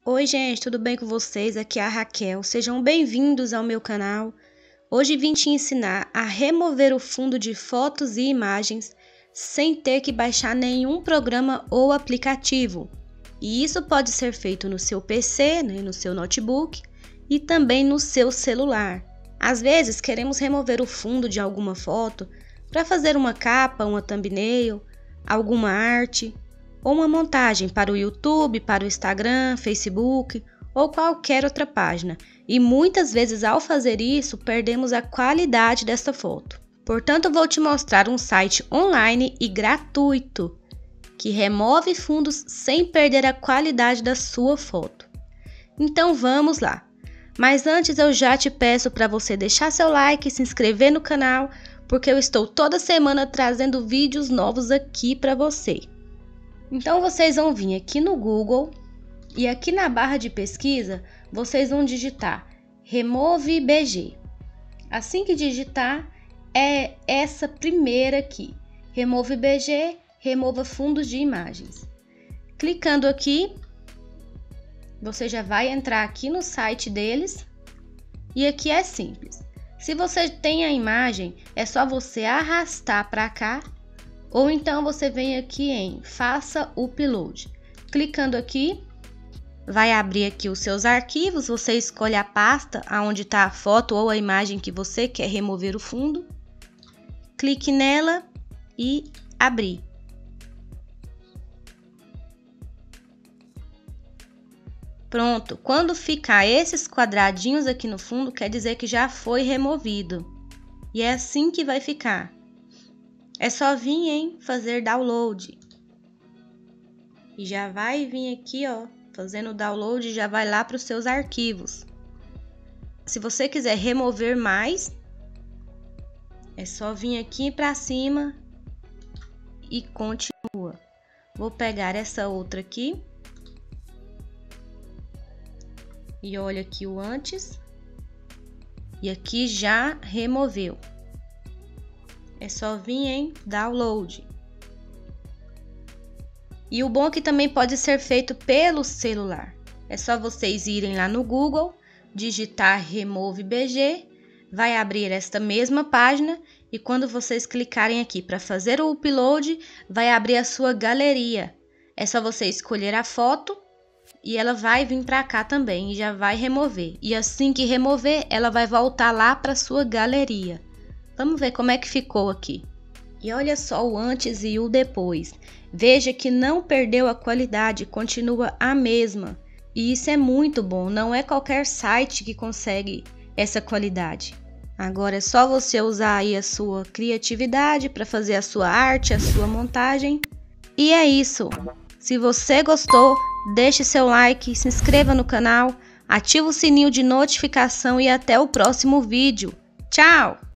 Oi, gente, tudo bem com vocês? Aqui é a Raquel. Sejam bem-vindos ao meu canal. Hoje vim te ensinar a remover o fundo de fotos e imagens sem ter que baixar nenhum programa ou aplicativo. E isso pode ser feito no seu PC, no seu notebook e também no seu celular. Às vezes queremos remover o fundo de alguma foto para fazer uma capa, uma thumbnail, alguma arte ou uma montagem para o YouTube, para o Instagram, Facebook ou qualquer outra página. E muitas vezes ao fazer isso, perdemos a qualidade desta foto. Portanto, vou te mostrar um site online e gratuito que remove fundos sem perder a qualidade da sua foto. Então vamos lá. Mas antes eu já te peço para você deixar seu like e se inscrever no canal, porque eu estou toda semana trazendo vídeos novos aqui para você. Então vocês vão vir aqui no Google e aqui na barra de pesquisa vocês vão digitar Remove BG. Assim que digitar é essa primeira aqui, Remove BG, remova fundos de imagens. Clicando aqui, você já vai entrar aqui no site deles e aqui é simples. Se você tem a imagem, é só você arrastar para cá. Ou então você vem aqui em Faça Upload. Clicando aqui, vai abrir aqui os seus arquivos, você escolhe a pasta onde está a foto ou a imagem que você quer remover o fundo. Clique nela e abrir. Pronto, quando ficar esses quadradinhos aqui no fundo, quer dizer que já foi removido. E é assim que vai ficar. É só vir em fazer download. E já vai vir aqui, ó, fazendo o download, já vai lá para os seus arquivos. Se você quiser remover mais, é só vir aqui para cima e continua. Vou pegar essa outra aqui. E olha aqui o antes. E aqui já removeu. É só vir em download. E o bom é que também pode ser feito pelo celular. É só vocês irem lá no Google, digitar Remove BG, vai abrir esta mesma página e quando vocês clicarem aqui para fazer o upload, vai abrir a sua galeria. É só você escolher a foto e ela vai vir para cá também e já vai remover. E assim que remover, ela vai voltar lá para sua galeria. Vamos ver como é que ficou aqui. E olha só o antes e o depois. Veja que não perdeu a qualidade, continua a mesma. E isso é muito bom, não é qualquer site que consegue essa qualidade. Agora é só você usar aí a sua criatividade para fazer a sua arte, a sua montagem. E é isso. Se você gostou, deixe seu like, se inscreva no canal, ative o sininho de notificação e até o próximo vídeo. Tchau!